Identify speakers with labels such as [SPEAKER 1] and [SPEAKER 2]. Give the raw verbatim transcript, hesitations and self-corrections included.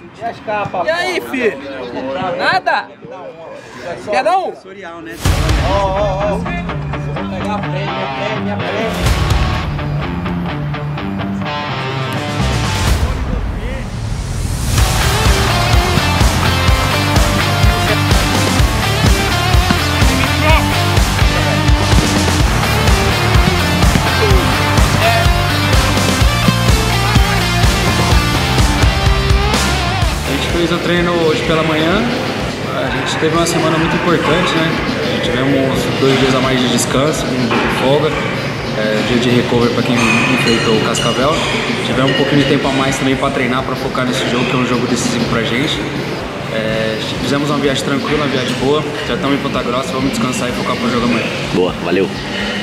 [SPEAKER 1] E as capas?
[SPEAKER 2] E aí, filho? Nada? Quer não?
[SPEAKER 1] Sensorial, né? Ó, ó, ó. Vou pegar a frente, minha frente, minha frente.
[SPEAKER 3] A gente fez o treino hoje pela manhã, a gente teve uma semana muito importante, né? Tivemos dois dias a mais de descanso, um dia de folga, é, dia de recover para quem enfrentou o Cascavel. Tivemos um pouquinho de tempo a mais também para treinar, para focar nesse jogo, que é um jogo decisivo pra gente. É, fizemos uma viagem tranquila, uma viagem boa, já estamos em Ponta Grossa, vamos descansar e focar pro jogo amanhã.
[SPEAKER 4] Boa, valeu!